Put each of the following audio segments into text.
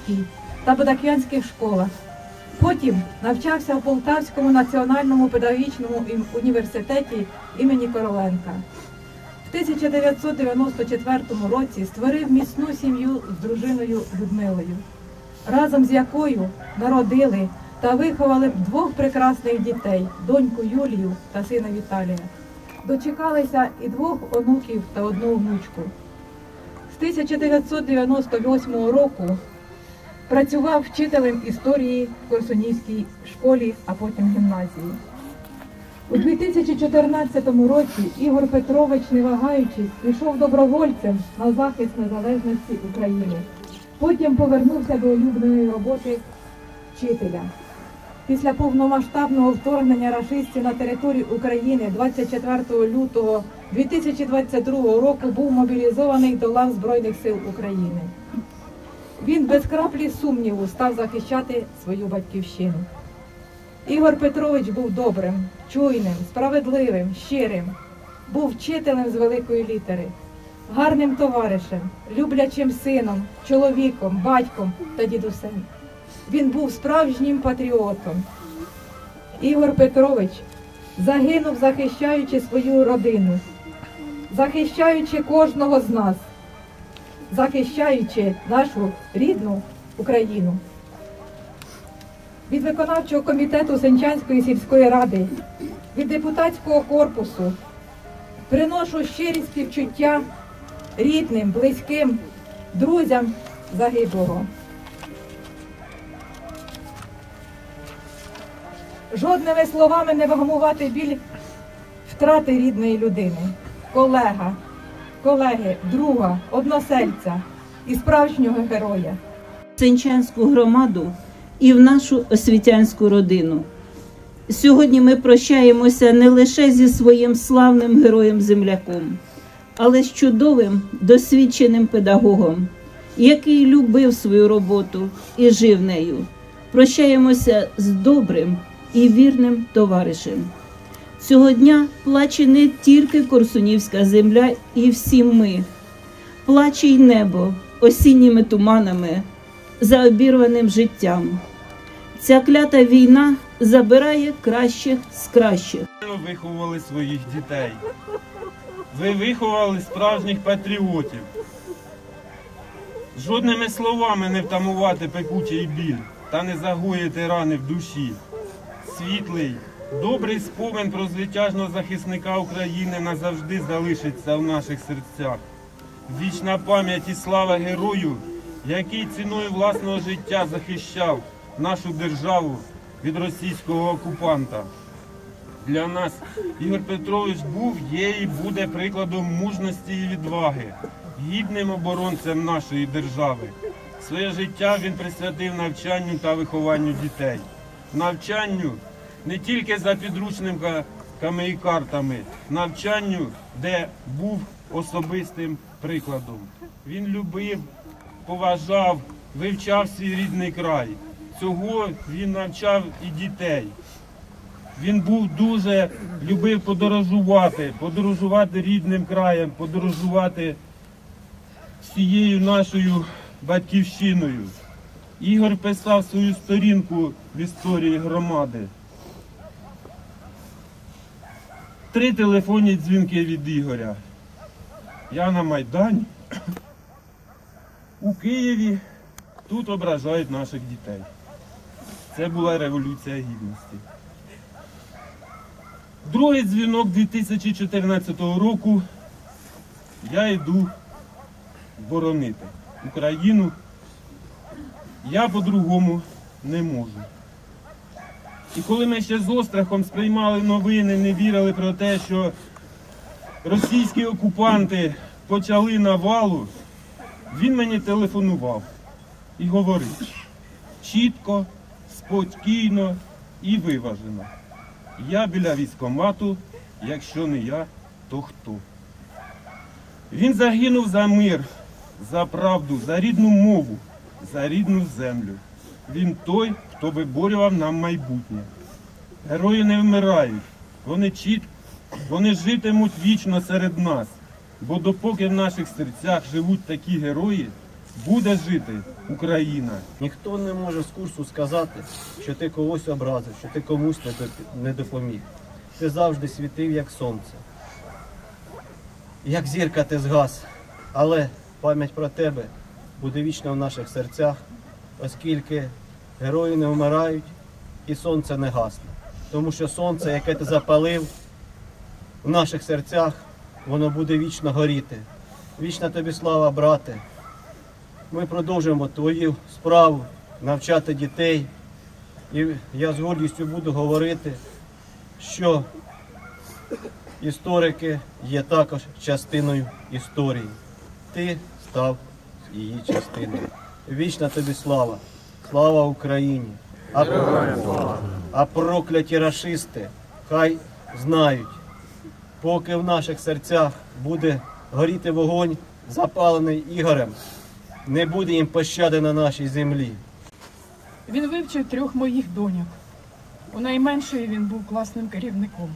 Київській та Бодак'янських школах. Потім навчався в Полтавському національному педагогічному університеті імені Короленка. В 1994 році створив міцну сім'ю з дружиною Людмилою, разом з якою народили та виховали двох прекрасних дітей – доньку Юлію та сина Віталія. Дочекалися і двох онуків та одну внучку. З 1998 року працював вчителем історії в Корсунівській школі, а потім гімназії. У 2014 році Ігор Петрович, не вагаючись, пішов добровольцем на захист незалежності України. Потім повернувся до улюбленої роботи вчителя. Після повномасштабного вторгнення рашистів на територію України 24 лютого 2022 року був мобілізований до лав Збройних сил України. Він без краплі сумніву став захищати свою батьківщину. Ігор Петрович був добрим, чуйним, справедливим, щирим. Був вчителем з великої літери, гарним товаришем, люблячим сином, чоловіком, батьком та дідусем. Він був справжнім патріотом. Ігор Петрович загинув, захищаючи свою родину, захищаючи кожного з нас, захищаючи нашу рідну Україну. Від виконавчого комітету Сенчанської сільської ради, від депутатського корпусу приношу щирі співчуття рідним, близьким, друзям загиблого. Жодними словами не вгамувати біль втрати рідної людини, колеги, друга, односельця і справжнього героя. Сенчанську громаду і в нашу освітянську родину. Сьогодні ми прощаємося не лише зі своїм славним героєм-земляком, але з чудовим, досвідченим педагогом, який любив свою роботу і жив нею. Прощаємося з добрим і вірним товаришем. Цього дня плаче не тільки Корсунівська земля і всі ми. Плаче й небо осінніми туманами за обірваним життям. Ця клята війна забирає кращих з кращих. Ви виховували своїх дітей. Ви виховали справжніх патріотів. Жодними словами не втамувати пекучий біль та не загоїти рани в душі. Світлий, добрий спомин про звитяжного захисника України назавжди залишиться в наших серцях. Вічна пам'ять і слава герою, який ціною власного життя захищав нашу державу від російського окупанта. Для нас Ігор Петрович був, є і буде прикладом мужності і відваги, гідним оборонцем нашої держави. Своє життя він присвятив навчанню та вихованню дітей. Навчанню не тільки за підручниками і картами, навчанню, де був особистим прикладом. Він любив, поважав, вивчав свій рідний край. Цього він навчав і дітей. Він дуже любив подорожувати рідним краєм, подорожувати всією нашою батьківщиною. Ігор писав свою сторінку в історії громади. 3 телефонні дзвінки від Ігоря. Я на Майдані, у Києві, тут ображають наших дітей. Це була Революція Гідності. Другий дзвінок 2014 року. Я йду боронити Україну. Я по-другому не можу. І коли ми ще з острахом сприймали новини, не вірили про те, що російські окупанти почали навалу, він мені телефонував і говорив чітко, спокійно і виважено. Я біля військкомату, якщо не я, то хто? Він загинув за мир, за правду, за рідну мову, за рідну землю. Він той, хто виборював нам майбутнє. Герої не вмирають, вони житимуть вічно серед нас. Бо допоки в наших серцях живуть такі герої, Буде жити Україна. Ніхто не може з курсу сказати, що ти когось образив, що ти комусь не допоміг. Ти завжди світив, як сонце. Як зірка ти згас, але пам'ять про тебе буде вічно в наших серцях, оскільки герої не вмирають і сонце не гасне. Тому що сонце, яке ти запалив в наших серцях, воно буде вічно горіти. Вічна тобі слава, брате. Ми продовжуємо твою справу навчати дітей. І я з гордістю буду говорити, що історики є також частиною історії. Ти став її частиною. Вічна тобі слава. Слава Україні! А прокляті рашисти хай знають, поки в наших серцях буде горіти вогонь, запалений Ігорем, не буде їм пощади на нашій землі. Він вивчив 3 моїх доньок. У найменшої він був класним керівником.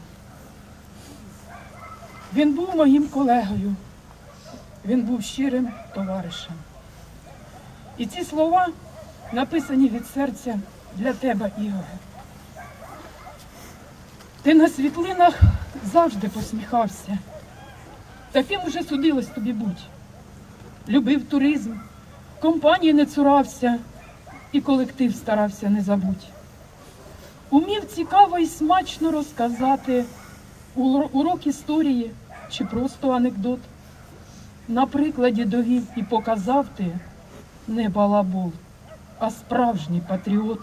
Він був моїм колегою. Він був щирим товаришем. І ці слова написані від серця для тебе, Ігоре. Ти на світлинах завжди посміхався. Таким уже судилось тобі будь. Любив туризм, компанії не цурався і колектив старався не забудь. Умів цікаво і смачно розказати урок історії чи просто анекдот. На прикладі довів і показав ти не балабол, а справжній патріот.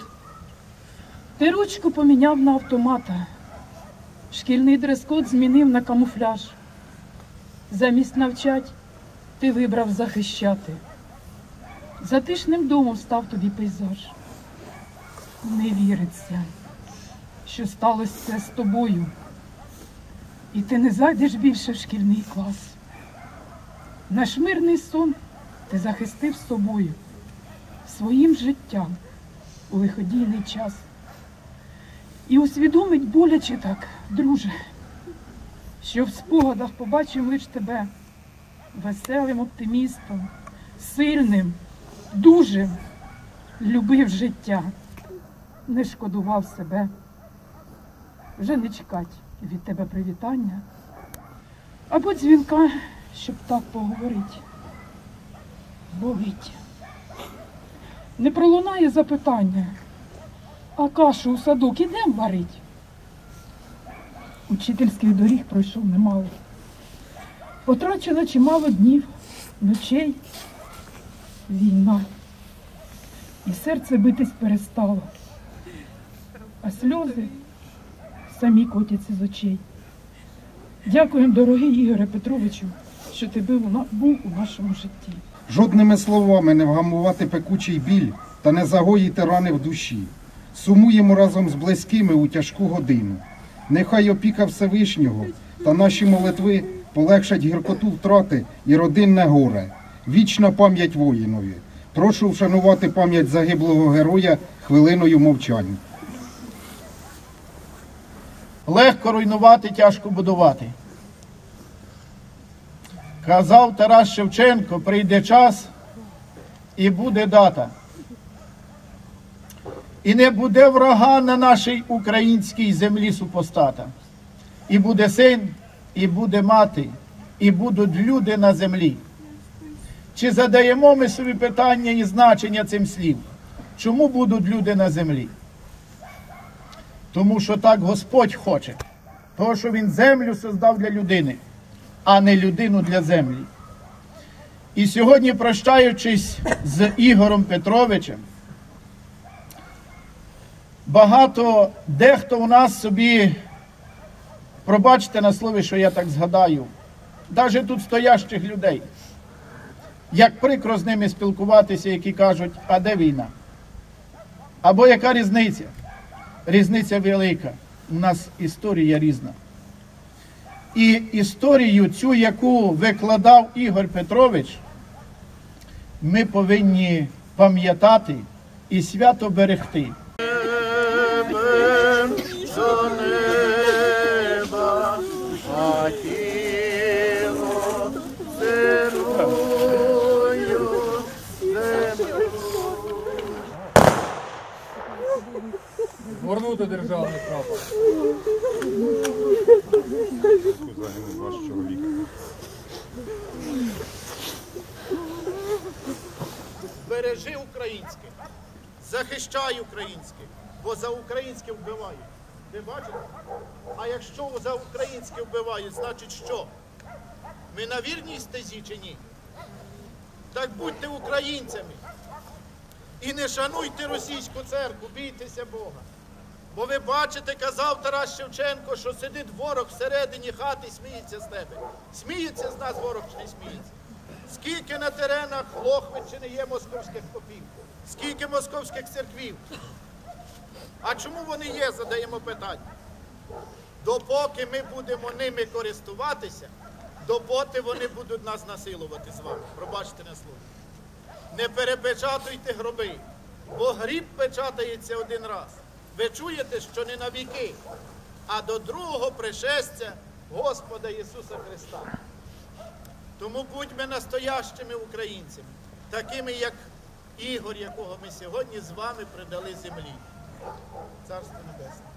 Ти ручку поміняв на автомата, шкільний дрес-код змінив на камуфляж. Замість навчать ти вибрав захищати. Затишним домом став тобі пейзаж. Не віриться, що сталося це з тобою. І ти не зайдеш більше в шкільний клас. Наш мирний сон ти захистив собою, своїм життям у лиходійний час. І усвідомить боляче так, друже, що в спогадах побачив лиш тебе веселим оптимістом, сильним, дужим, любив життя, не шкодував себе. Вже не чекать від тебе привітання або дзвінка, щоб так поговорить. Болить. Не пролунає запитання, а кашу у садок ідем варить? Учительських доріг пройшов немало. Потрачено чимало днів, ночей, війна. І серце битись перестало, а сльози самі котяться з очей. Дякуємо, дорогий Ігоре Петровичу, що ти був у нашому житті. Жодними словами не вгамувати пекучий біль та не загоїти рани в душі. Сумуємо разом з близькими у тяжку годину. Нехай опіка Всевишнього та наші молитви полегшать гіркоту втрати і родинне горе. Вічна пам'ять воїнові. Прошу вшанувати пам'ять загиблого героя хвилиною мовчання. Легко руйнувати, тяжко будувати. Казав Тарас Шевченко, прийде час і буде дата. І не буде врага на нашій українській землі супостата. І буде син, і буде мати, і будуть люди на землі. Чи задаємо ми собі питання і значення цим слів? Чому будуть люди на землі? Тому що так Господь хоче. Тому що Він землю создав для людини, а не людину для землі. І сьогодні, прощаючись з Ігорем Петровичем, дехто у нас собі, пробачте на слові, що я так згадаю, навіть тут стоящих людей, як прикро з ними спілкуватися, які кажуть, а де війна? Або яка різниця? Різниця велика. У нас історія різна. І історію цю, яку викладав Ігор Петрович, ми повинні пам'ятати і свято берегти. Згорнути державний прапор. Загинув ваш чоловік. Бережи українське, захищай українське, бо за українське вбивають. Ви бачите? А якщо за українське вбивають, значить що? Ми на вірній стезі чи ні? Так будьте українцями. І не шануйте російську церкву, бійтеся Бога. Бо ви бачите, казав Тарас Шевченко, що сидить ворог всередині хати і сміється з тебе. Сміється з нас ворог чи не сміється? Скільки на теренах Лохвичини є московських попів? Скільки московських церквів? А чому вони є, задаємо питання. Допоки ми будемо ними користуватися, допоки вони будуть нас насилувати з вами. Пробачте на слово. Не перепечатуйте гроби, бо гріб печатається один раз. Ви чуєте, що не на віки, а до другого пришестя Господа Ісуса Христа. Тому будьмо настоящими українцями, такими, як Ігор, якого ми сьогодні з вами придали землі. Царство Небесне.